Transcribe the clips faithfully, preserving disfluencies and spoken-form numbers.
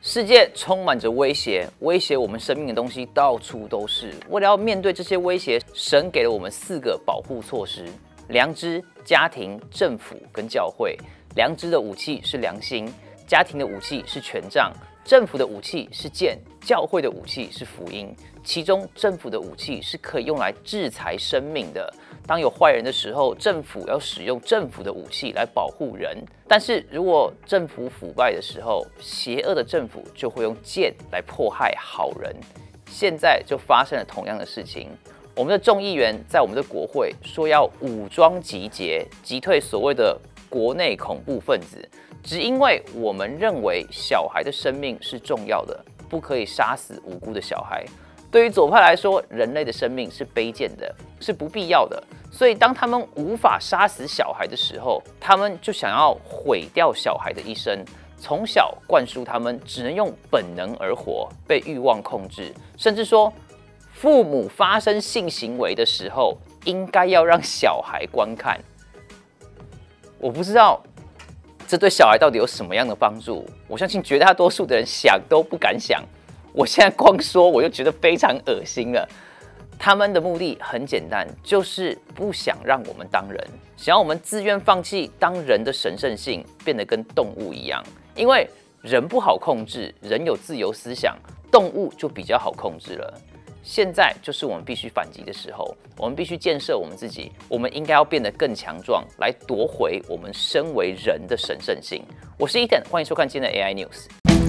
世界充满着威胁，威胁我们生命的东西到处都是。为了要面对这些威胁，神给了我们四个保护措施：良知、家庭、政府跟教会。良知的武器是良心，家庭的武器是权杖，政府的武器是剑，教会的武器是福音。其中，政府的武器是可以用来制裁生命的。当有坏人的时候，政府要使用政府的武器来保护人。但是如果政府腐败的时候，邪恶的政府就会用剑来迫害好人。现在就发生了同样的事情。我们的众议员在我们的国会说要武装集结，击退所谓的国内恐怖分子，只因为我们认为小孩的生命是重要的，不可以杀死无辜的小孩。对于左派来说，人类的生命是卑贱的，是不必要的。所以，当他们无法杀死小孩的时候，他们就想要毁掉小孩的一生。从小灌输他们只能用本能而活，被欲望控制，甚至说，父母发生性行为的时候，应该要让小孩观看。我不知道这对小孩到底有什么样的帮助。我相信绝大多数的人想都不敢想。我现在光说我就觉得非常恶心了。他们的目的很简单，就是不想让我们当人，想要我们自愿放弃当人的神圣性，变得跟动物一样。因为人不好控制，人有自由思想，动物就比较好控制了。现在就是我们必须反击的时候，我们必须建设我们自己，我们应该要变得更强壮，来夺回我们身为人的神圣性。我是 Ethan， 欢迎收看今天的 A I News。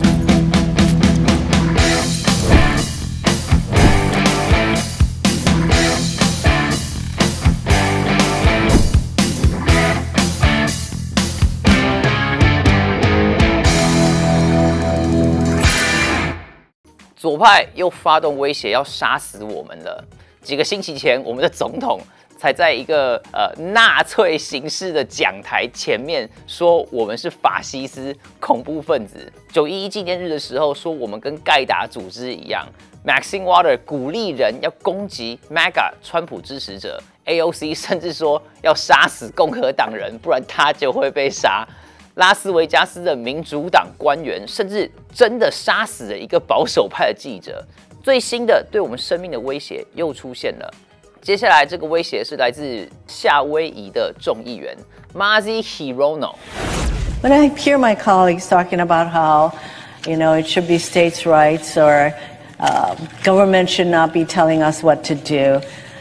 左派又发动威胁，要杀死我们了。几个星期前，我们的总统才在一个呃纳粹形式的讲台前面说我们是法西斯恐怖分子。九一一纪念日的时候说我们跟盖达组织一样。Maxine Waters 鼓励人要攻击 M A G A 川普支持者 ，A O C 甚至说要杀死共和党人，不然他就会被杀。拉斯维加斯的民主党官员甚至真的杀死了一个保守派的记者。最新的对我们生命的威胁又出现了。接下来这个威胁是来自夏威夷的众议员 Mazie Hirono。 When I hear my colleagues talking about how, you know, it should be states' rights or uh, government should not be telling us what to do,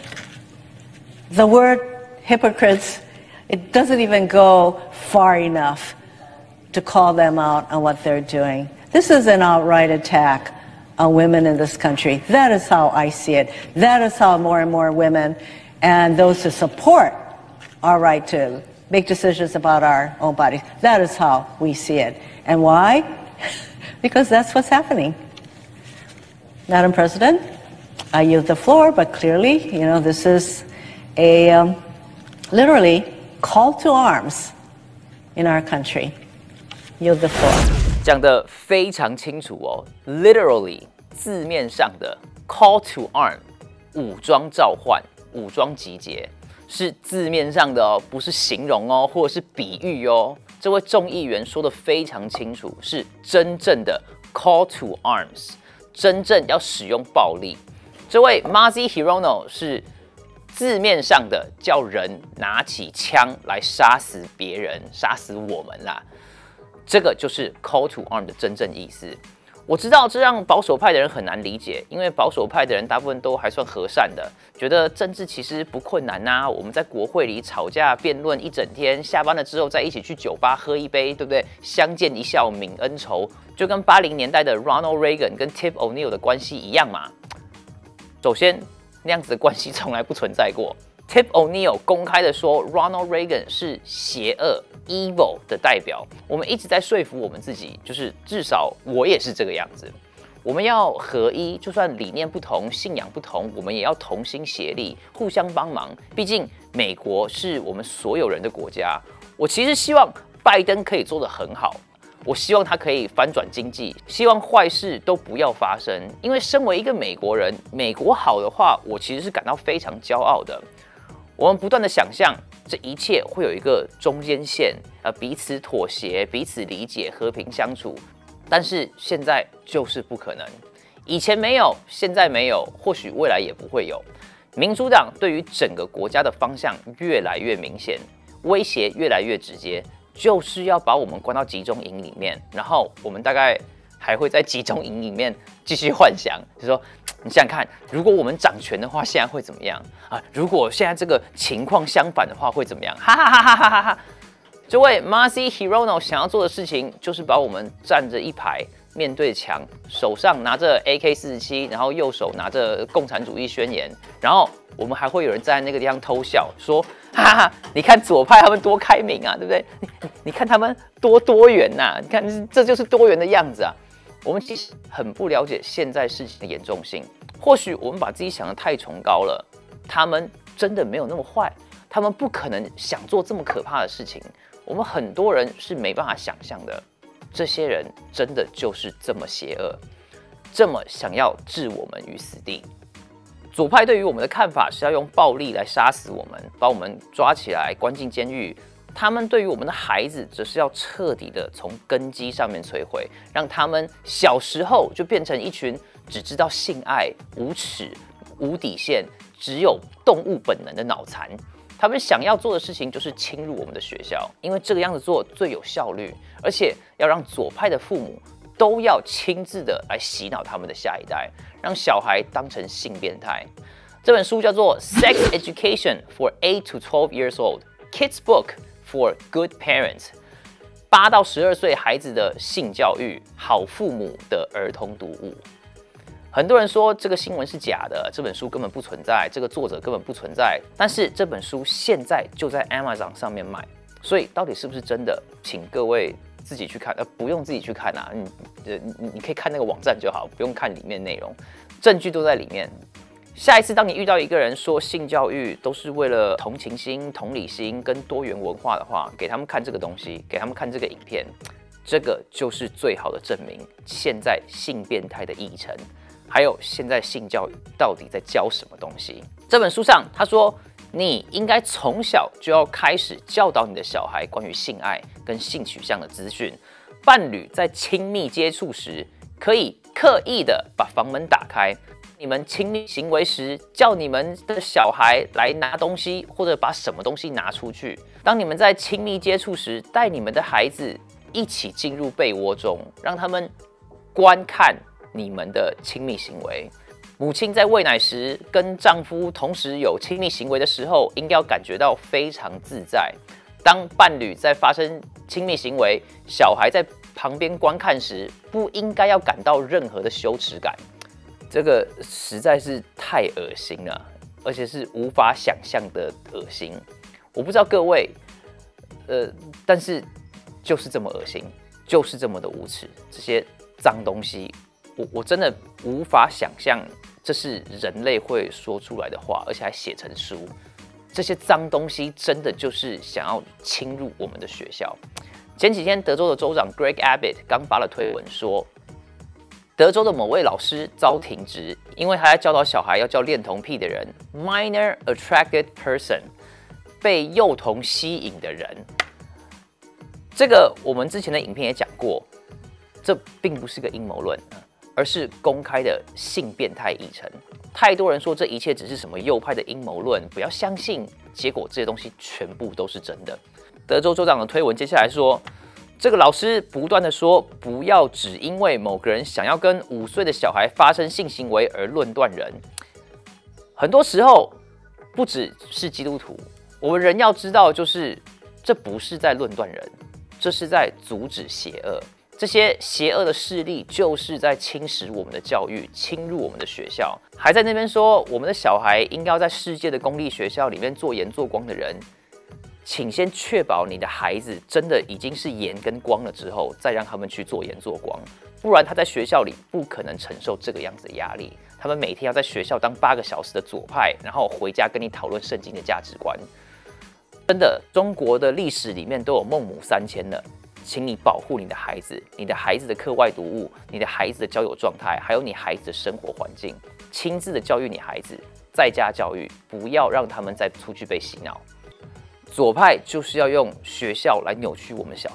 the word hypocrites, it doesn't even go far enough to call them out on what they're doing. This is an outright attack on women in this country. That is how I see it. That is how more and more women and those who support our right to make decisions about our own bodies, that is how we see it. And why? Because that's what's happening. Madam President, I yield the floor, but clearly, you know, this is a um, literally call to arms in our country. Yield the floor. 讲得非常清楚哦 ，literally 字面上的 call to arm 武装召唤、武装集结是字面上的哦，不是形容哦，或者是比喻哦。这位众议员说得非常清楚，是真正的 call to arms， 真正要使用暴力。这位 Mazie Hirono 是字面上的叫人拿起枪来杀死别人，杀死我们啦。这个就是 call to arm 的真正意思。我知道这让保守派的人很难理解，因为保守派的人大部分都还算和善的，觉得政治其实不困难呐、啊。我们在国会里吵架辩论一整天，下班了之后再一起去酒吧喝一杯，对不对？相见一笑泯恩仇，就跟八零年代的 Ronald Reagan 跟 Tip O'Neill 的关系一样嘛。首先，那样子的关系从来不存在过。Tip O'Neill 公开的说 ，Ronald Reagan 是邪恶 （evil） 的代表。我们一直在说服我们自己，就是至少我也是这个样子。我们要合一，就算理念不同、信仰不同，我们也要同心协力，互相帮忙。毕竟美国是我们所有人的国家。我其实希望拜登可以做得很好。我希望他可以翻转经济，希望坏事都不要发生。因为身为一个美国人，美国好的话，我其实是感到非常骄傲的。我们不断的想象这一切会有一个中间线，呃，彼此妥协、彼此理解、和平相处。 但是现在就是不可能。以前没有，现在没有，或许未来也不会有。民主党对于整个国家的方向越来越明显，威胁越来越直接，就是要把我们关到集中营里面，然后我们大概还会在集中营里面继续幻想，就是说，你想想看，如果我们掌权的话，现在会怎么样啊？如果现在这个情况相反的话，会怎么样？哈哈哈哈哈哈哈！这位 Masi Hirono 想要做的事情，就是把我们站着一排，面对墙，手上拿着 A K 四十七，然后右手拿着共产主义宣言，然后我们还会有人站在那个地方偷笑，说：“哈哈，你看左派他们多开明啊，对不对？你, 你看他们多多元呐、啊，你看这就是多元的样子啊。”我们其实很不了解现在事情的严重性，或许我们把自己想得太崇高了，他们真的没有那么坏，他们不可能想做这么可怕的事情。我们很多人是没办法想象的，这些人真的就是这么邪恶，这么想要置我们于死地。左派对于我们的看法是要用暴力来杀死我们，把我们抓起来关进监狱。他们对于我们的孩子，则是要彻底的从根基上面摧毁，让他们小时候就变成一群只知道性爱、无耻、无底线、只有动物本能的脑残。他们想要做的事情就是侵入我们的学校，因为这个样子做最有效率，而且要让左派的父母都要亲自的来洗脑他们的下一代，让小孩当成性变态。这本书叫做《Sex Education for eight to twelve years old Kids Book for Good Parents》，八到十二岁孩子的性教育，好父母的儿童读物。很多人说这个新闻是假的，这本书根本不存在，这个作者根本不存在。但是这本书现在就在 Amazon 上面卖，所以到底是不是真的，请各位自己去看，呃，不用自己去看啊，你呃你你可以看那个网站就好，不用看里面内容，证据都在里面。下一次当你遇到一个人说性教育都是为了同情心、同理心跟多元文化的话，给他们看这个东西，给他们看这个影片，这个就是最好的证明，现在性变态的议程。还有现在性教育到底在教什么东西？这本书上他说，你应该从小就要开始教导你的小孩关于性爱跟性取向的资讯。伴侣在亲密接触时，可以刻意的把房门打开。你们亲密行为时，叫你们的小孩来拿东西，或者把什么东西拿出去。当你们在亲密接触时，带你们的孩子一起进入被窝中，让他们观看你们的亲密行为。母亲在喂奶时跟丈夫同时有亲密行为的时候，应该要感觉到非常自在。当伴侣在发生亲密行为，小孩在旁边观看时，不应该要感到任何的羞耻感。这个实在是太恶心了，而且是无法想象的恶心。我不知道各位，呃，但是就是这么恶心，就是这么的无耻，这些脏东西。我, 我真的无法想象这是人类会说出来的话，而且还写成书。这些脏东西真的就是想要侵入我们的学校。前几天，德州的州长 Greg Abbott 刚发了推文说，德州的某位老师遭停职，因为他在教导小孩要叫恋童癖的人 minor attracted person， 被幼童吸引的人。这个我们之前的影片也讲过，这并不是个阴谋论，而是公开的性变态议程。太多人说这一切只是什么右派的阴谋论，不要相信。结果这些东西全部都是真的。德州州长的推文接下来说，这个老师不断的说，不要只因为某个人想要跟五岁的小孩发生性行为而论断人。很多时候，不只是基督徒，我们人要知道，就是这不是在论断人，这是在阻止邪恶。这些邪恶的势力就是在侵蚀我们的教育，侵入我们的学校，还在那边说我们的小孩应该要在世界的公立学校里面做盐做光的人，请先确保你的孩子真的已经是盐跟光了之后，再让他们去做盐做光，不然他在学校里不可能承受这个样子的压力。他们每天要在学校当八个小时的左派，然后回家跟你讨论圣经的价值观。真的，中国的历史里面都有孟母三迁了。请你保护你的孩子，你的孩子的课外读物，你的孩子的交友状态，还有你孩子的生活环境，亲自的教育你孩子，在家教育，不要让他们再出去被洗脑。左派就是要用学校来扭曲我们小孩，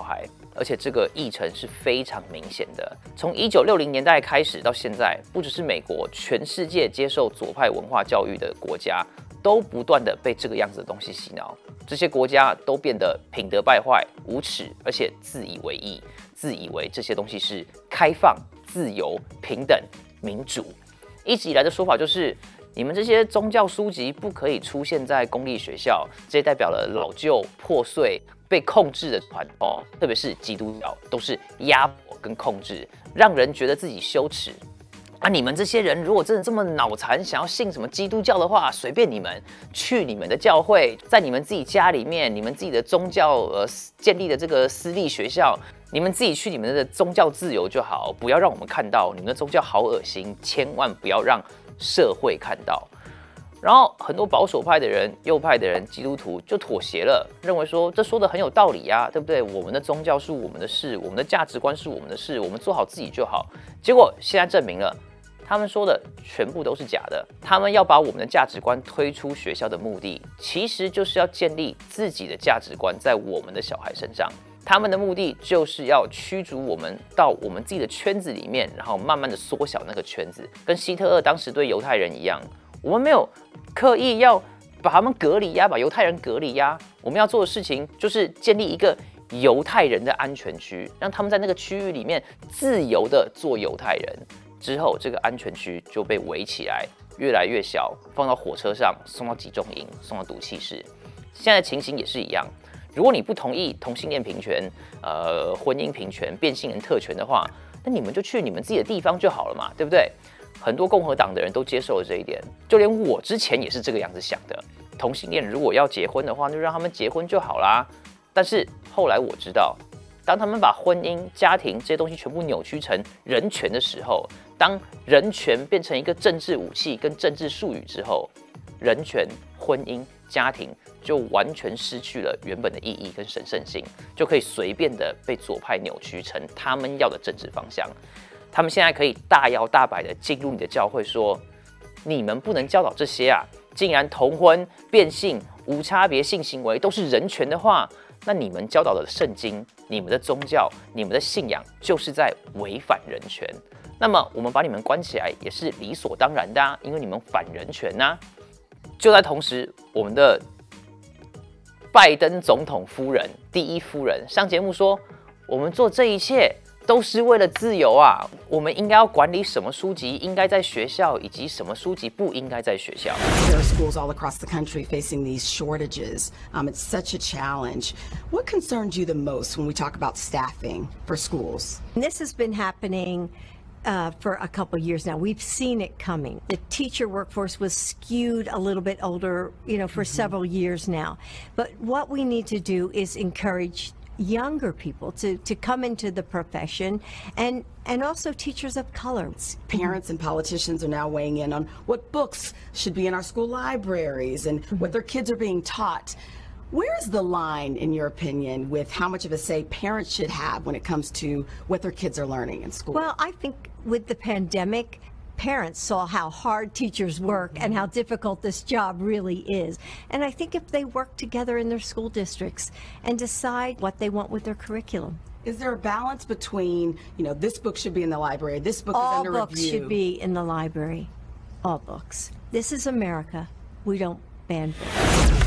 而且这个议程是非常明显的。从一九六零年代开始到现在，不只是美国，全世界接受左派文化教育的国家都不断的被这个样子的东西洗脑。这些国家都变得品德败坏、无耻，而且自以为意，自以为这些东西是开放、自由、平等、民主。一直以来的说法就是，你们这些宗教书籍不可以出现在公立学校，这些代表了老旧、破碎、被控制的传统，特别是基督教，都是压迫跟控制，让人觉得自己羞耻。啊，你们这些人如果真的这么脑残，想要信什么基督教的话，随便你们，去你们的教会，在你们自己家里面，你们自己的宗教呃建立的这个私立学校，你们自己去你们的宗教自由就好，不要让我们看到你们的宗教好恶心，千万不要让社会看到。然后很多保守派的人、右派的人、基督徒就妥协了，认为说这说的很有道理呀、啊，对不对？我们的宗教是我们的事，我们的价值观是我们的事，我们做好自己就好。结果现在证明了，他们说的全部都是假的。他们要把我们的价值观推出学校的目的，其实就是要建立自己的价值观在我们的小孩身上。他们的目的就是要驱逐我们到我们自己的圈子里面，然后慢慢的缩小那个圈子，跟希特勒当时对犹太人一样。我们没有刻意要把他们隔离呀，把犹太人隔离呀。我们要做的事情就是建立一个犹太人的安全区，让他们在那个区域里面自由的做犹太人。之后，这个安全区就被围起来，越来越小，放到火车上，送到集中营，送到毒气室。现在情形也是一样。如果你不同意同性恋平权、呃婚姻平权、变性人特权的话，那你们就去你们自己的地方就好了嘛，对不对？很多共和党的人都接受了这一点，就连我之前也是这个样子想的。同性恋如果要结婚的话，就让他们结婚就好啦。但是后来我知道，当他们把婚姻、家庭这些东西全部扭曲成人权的时候，当人权变成一个政治武器跟政治术语之后，人权、婚姻、家庭就完全失去了原本的意义跟神圣性，就可以随便的被左派扭曲成他们要的政治方向。他们现在可以大摇大摆的进入你的教会说，你们不能教导这些啊！竟然同婚、变性、无差别性行为都是人权的话，那你们教导的圣经、你们的宗教、你们的信仰就是在违反人权。那么我们把你们关起来也是理所当然的啊，因为你们反人权啊。就在同时，我们的拜登总统夫人、第一夫人上节目说，我们做这一切都是为了自由啊！我们应该要管理什么书籍应该在学校，以及什么书籍不应该在学校。 There are schools all across the country facing these shortages. Um, it's such a challenge. What concerns you the most when we talk about staffing for schools? This has been happening Uh, for a couple years now. We've seen it coming. The teacher workforce was skewed a little bit older, you know, for mm-hmm. several years now. But what we need to do is encourage younger people to, to come into the profession, and and also teachers of color. Parents and politicians are now weighing in on what books should be in our school libraries and mm-hmm. what their kids are being taught. Where's the line, in your opinion, with how much of a say parents should have when it comes to what their kids are learning in school? Well, I think with the pandemic, parents saw how hard teachers work and how difficult this job really is. And I think if they work together in their school districts and decide what they want with their curriculum. Is there a balance between, you know, this book should be in the library, this book All is under review? All books should be in the library. All books. This is America. We don't ban books.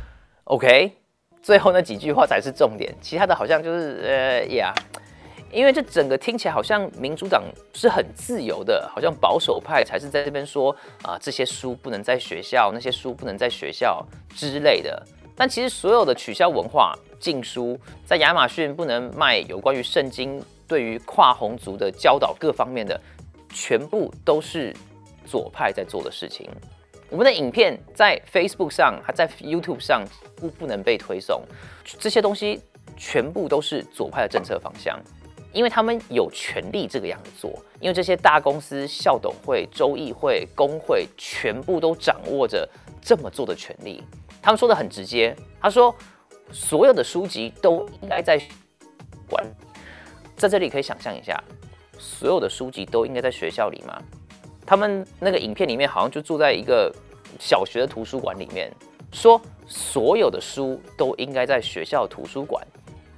OK， 最后那几句话才是重点，其他的好像就是呃呀，因为这整个听起来好像民主党是很自由的，好像保守派才是在这边说啊、呃、这些书不能在学校，那些书不能在学校之类的。但其实所有的取消文化、禁书，在亚马逊不能卖有关于圣经对于跨红族的教导各方面的，全部都是左派在做的事情。我们的影片在 Facebook 上，还在 YouTube 上不不能被推送，这些东西全部都是左派的政策方向，因为他们有权利这个样子做，因为这些大公司、校董会、州议会、工会全部都掌握着这么做的权利。他们说的很直接，他说所有的书籍都应该在管，在这里可以想象一下，所有的书籍都应该在学校里吗？他们那个影片里面好像就住在一个小学的图书馆里面，说所有的书都应该在学校图书馆。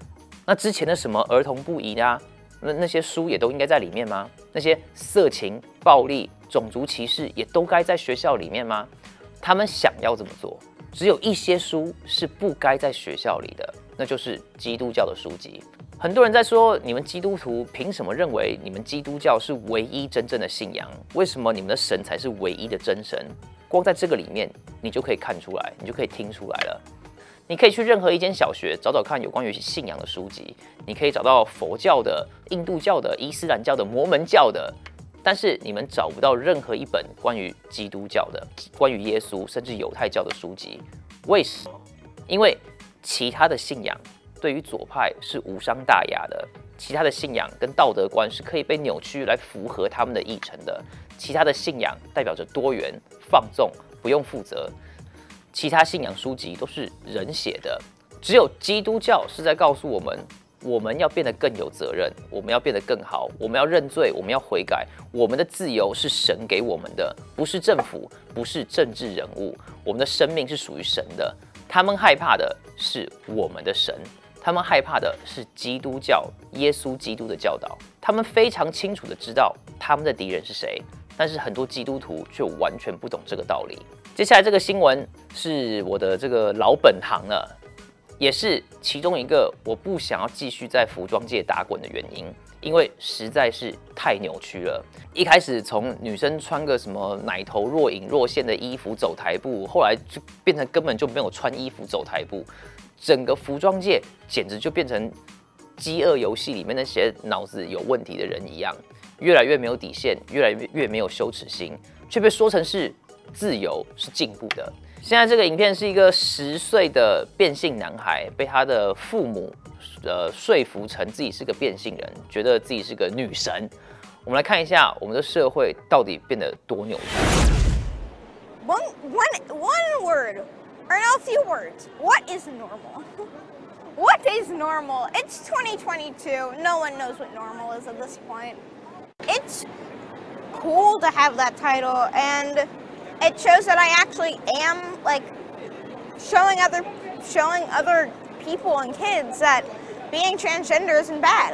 那之前的什么儿童不宜啊，那那些书也都应该在里面吗？那些色情、暴力、种族歧视也都该在学校里面吗？他们想要这么做，只有一些书是不该在学校里的，那就是基督教的书籍。很多人在说，你们基督徒凭什么认为你们基督教是唯一真正的信仰？为什么你们的神才是唯一的真神？光在这个里面，你就可以看出来，你就可以听出来了。你可以去任何一间小学找找看有关于信仰的书籍，你可以找到佛教的、印度教的、伊斯兰教的、摩门教的，但是你们找不到任何一本关于基督教的、关于耶稣甚至犹太教的书籍。为什么？因为其他的信仰对于左派是无伤大雅的，其他的信仰跟道德观是可以被扭曲来符合他们的议程的，其他的信仰代表着多元、放纵、不用负责。其他信仰书籍都是人写的，只有基督教是在告诉我们，我们要变得更有责任，我们要变得更好，我们要认罪，我们要悔改。我们的自由是神给我们的，不是政府，不是政治人物。我们的生命是属于神的。他们害怕的是我们的神，他们害怕的是基督教、耶稣基督的教导。他们非常清楚的知道他们的敌人是谁，但是很多基督徒却完全不懂这个道理。接下来这个新闻是我的这个老本行了，也是其中一个我不想要继续在服装界打滚的原因，因为实在是太扭曲了。一开始从女生穿个什么奶头若隐若现的衣服走台步，后来就变成根本就没有穿衣服走台步，整个服装界简直就变成饥饿游戏里面那些脑子有问题的人一样，越来越没有底线，越来越越没有羞耻心，却被说成是自由是进步的。现在这个影片是一个十岁的变性男孩，被他的父母呃说服成自己是个变性人，觉得自己是个女神。我们来看一下我们的社会到底变得多扭曲。 One, one, one word, or no, a few words. What is normal? What is normal? It's twenty twenty-two. No one knows what normal is at this point. It's cool to have that title, and it shows that I actually am like showing other showing other people and kids that being transgender isn't bad.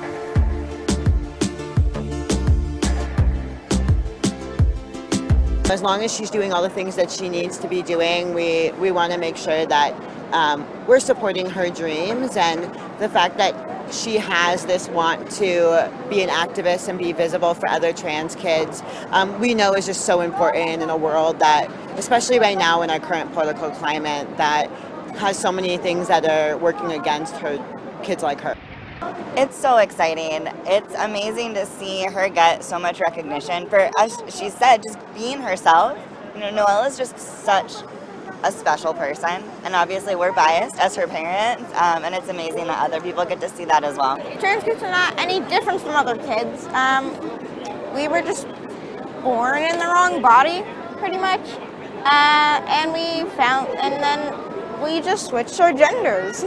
As long as she's doing all the things that she needs to be doing, we, we want to make sure that um, we're supporting her dreams, and the fact that she has this want to be an activist and be visible for other trans kids, um, we know is just so important in a world that, especially right now in our current political climate, that has so many things that are working against her, kids like her. It's so exciting. It's amazing to see her get so much recognition for, as she said, just being herself. You know, Noelle is just such a special person, and obviously we're biased as her parents, um, and it's amazing that other people get to see that as well. Trans kids are not any different from other kids. Um, we were just born in the wrong body, pretty much, uh, and we found, and then we just switched our genders.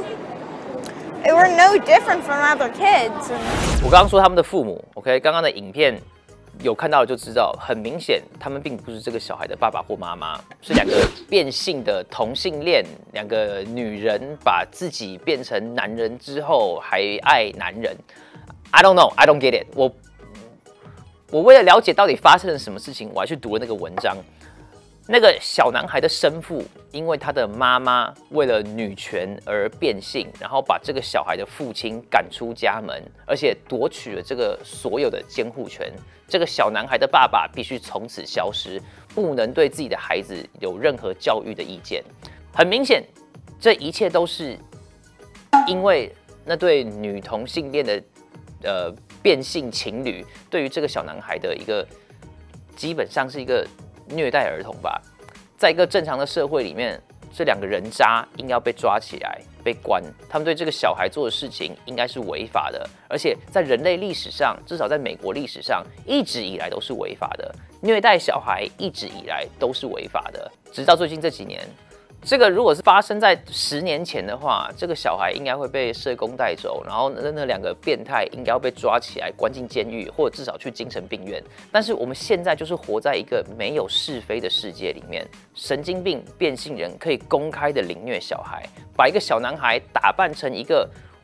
We're no different from other kids. 我刚刚说他们的父母 ，OK， 刚刚的影片有看到就知道，很明显他们并不是这个小孩的爸爸或妈妈，是两个变性的同性恋，两个女人把自己变成男人之后还爱男人。I don't know, I don't get it 我。我我为了了解到底发生了什么事情，我还去读了那个文章。那个小男孩的生父，因为他的妈妈为了女权而变性，然后把这个小孩的父亲赶出家门，而且夺取了这个所有的监护权。这个小男孩的爸爸必须从此消失，不能对自己的孩子有任何教育的意见。很明显，这一切都是因为那对女同性恋的呃变性情侣对于这个小男孩的一个基本上是一个虐待儿童吧。在一个正常的社会里面，这两个人渣应该要被抓起来被关，他们对这个小孩做的事情应该是违法的，而且在人类历史上，至少在美国历史上，一直以来都是违法的。虐待小孩一直以来都是违法的，直到最近这几年。这个如果是发生在十年前的话，这个小孩应该会被社工带走，然后那那两个变态应该要被抓起来关进监狱，或者至少去精神病院。但是我们现在就是活在一个没有是非的世界里面，神经病、变性人可以公开的凌虐小孩，把一个小男孩打扮成一个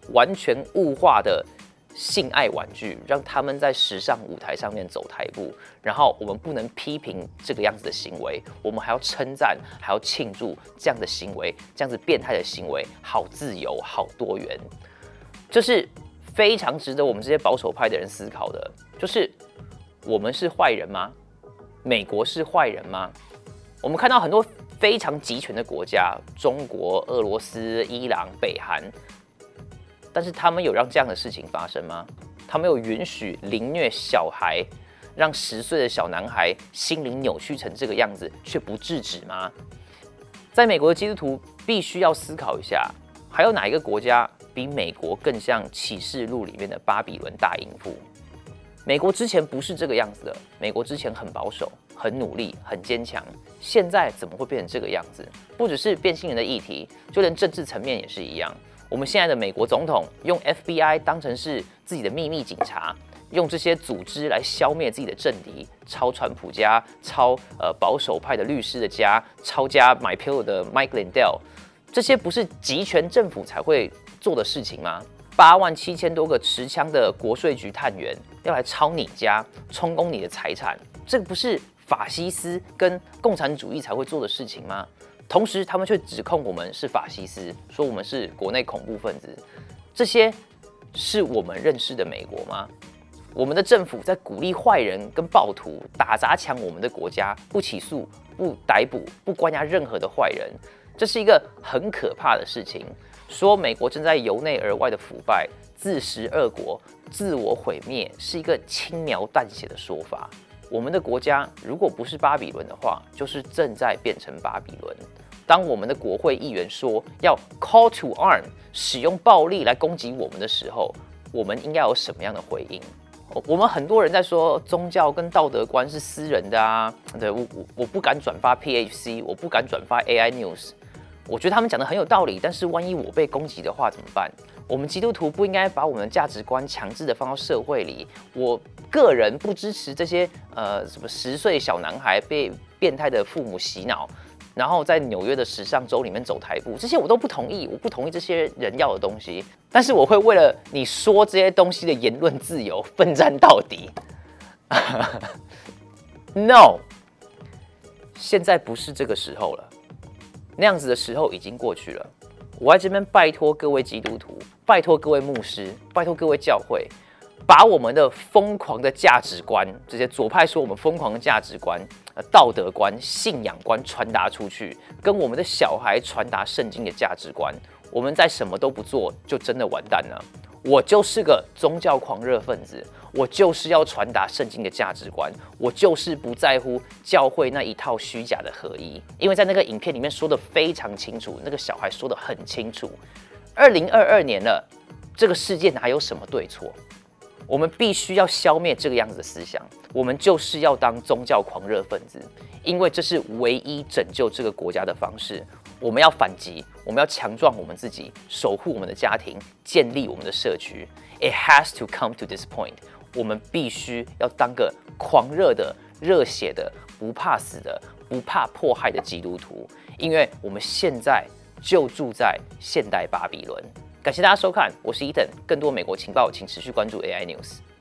完全物化的性爱玩具，让他们在时尚舞台上面走台步。然后我们不能批评这个样子的行为，我们还要称赞，还要庆祝这样的行为，这样子变态的行为，好自由，好多元。这是非常值得我们这些保守派的人思考的，就是我们是坏人吗？美国是坏人吗？我们看到很多非常集权的国家，中国、俄罗斯、伊朗、北韩，但是他们有让这样的事情发生吗？他们有允许凌虐小孩，让十岁的小男孩心灵扭曲成这个样子，却不制止吗？在美国的基督徒必须要思考一下，还有哪一个国家比美国更像《启示录》里面的巴比伦大淫妇？美国之前不是这个样子的，美国之前很保守、很努力、很坚强，现在怎么会变成这个样子？不只是变性人的议题，就连政治层面也是一样。我们现在的美国总统用 F B I 当成是自己的秘密警察，用这些组织来消灭自己的政敌，抄川普家，抄呃保守派的律师的家，抄家买 Pillow 的 Mike Lindell， 这些不是集权政府才会做的事情吗？八万七千多个持枪的国税局探员要来抄你家，充公你的财产，这个不是法西斯跟共产主义才会做的事情吗？同时，他们却指控我们是法西斯，说我们是国内恐怖分子。这些是我们认识的美国吗？我们的政府在鼓励坏人跟暴徒打砸抢我们的国家，不起诉、不逮捕、不关押任何的坏人，这是一个很可怕的事情。说美国正在由内而外的腐败、自食恶果、自我毁灭，是一个轻描淡写的说法。我们的国家如果不是巴比伦的话，就是正在变成巴比伦。当我们的国会议员说要 call to arm， 使用暴力来攻击我们的时候，我们应该有什么样的回应？我们很多人在说宗教跟道德观是私人的啊，对，我我我不敢转发 P H C， 我不敢转发 A I News。我觉得他们讲的很有道理，但是万一我被攻击的话怎么办？我们基督徒不应该把我们的价值观强制的放到社会里。我个人不支持这些呃什么十岁小男孩被变态的父母洗脑，然后在纽约的时尚周里面走台步，这些我都不同意。我不同意这些人要的东西，但是我会为了你说这些东西的言论自由奋战到底。No， 现在不是这个时候了。那样子的时候已经过去了。我在这边拜托各位基督徒，拜托各位牧师，拜托各位教会，把我们的疯狂的价值观，这些左派说我们疯狂的价值观、道德观、信仰观传达出去，跟我们的小孩传达圣经的价值观。我们在什么都不做，就真的完蛋了。我就是个宗教狂热分子，我就是要传达圣经的价值观，我就是不在乎教会那一套虚假的合一，因为在那个影片里面说的非常清楚，那个小孩说的很清楚。二零二二年了，这个世界哪有什么对错？我们必须要消灭这个样子的思想，我们就是要当宗教狂热分子，因为这是唯一拯救这个国家的方式。我们要反击，我们要强壮我们自己，守护我们的家庭，建立我们的社区。It has to come to this point。我们必须要当个狂热的、热血的、不怕死的、不怕迫害的基督徒，因为我们现在就住在现代巴比伦。感谢大家收看，我是 Ethan。更多美国情报，请持续关注 A I News。